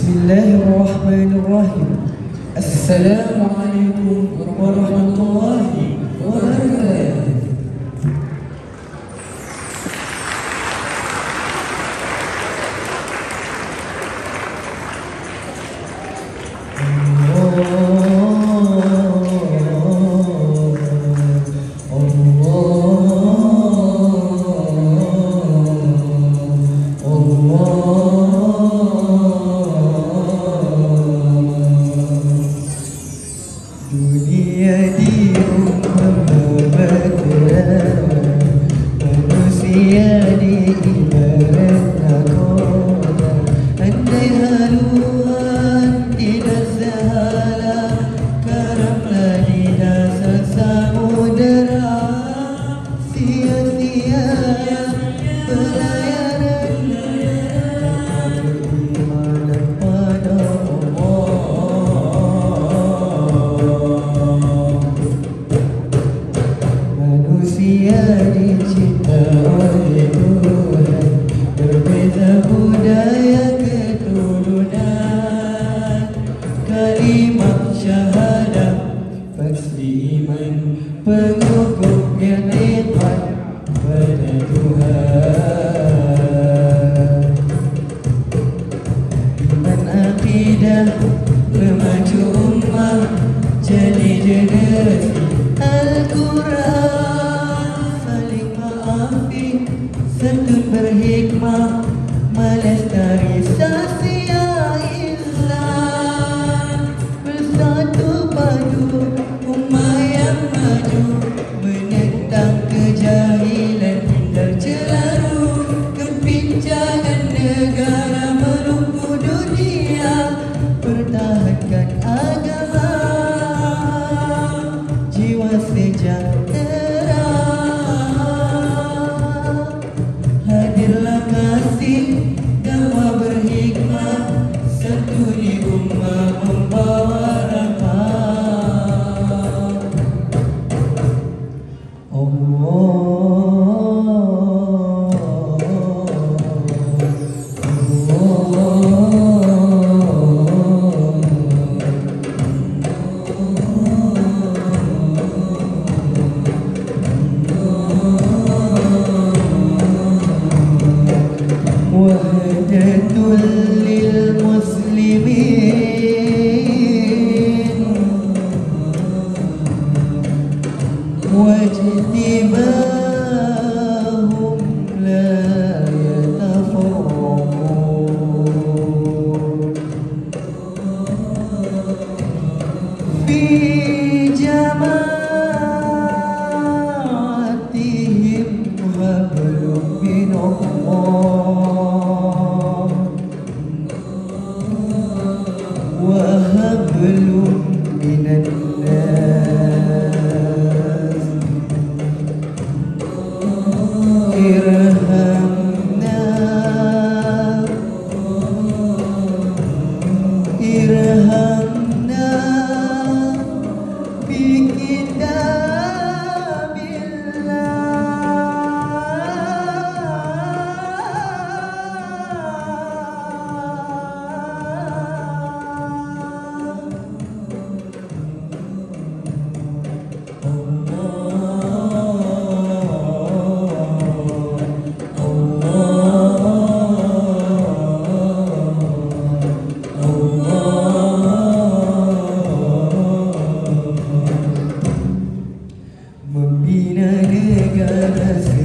Bismillahirrahmanirrahim. Assalamualaikum warahmatullahi wabarakatuh. Dunia di rumah berbeda, manusia di ibarat nakoda. Andai haluan tidak sehala, karamlah di dasar samudera. Sia-sia pelayaran beriman pada manusia dicipta oleh Tuhan, berbeza budaya keturunan. Kalimat syahadah pasti iman, pengukuh yang nikmat pada Tuhan. Iman akidah memacu ummah jadi generasi Al-Quran. Saling maafi, santun berhikmah, melestari sasiya Islam. Bersatu padu ummah yang maju, menentang kejahilan hindar celaru. Kepincangan negara melumpuh dunia, pertahankan agama, jiwa sejahtera. Hadirlah kasih, dakwah berhikmah, satu di ummah membawa rahmat. Wahdatul lil muslimin wajtibahum la yatafarraqun fi jama'atihim hablum minallah wa hablum minan nas. Irhamna irhamna bi membina negara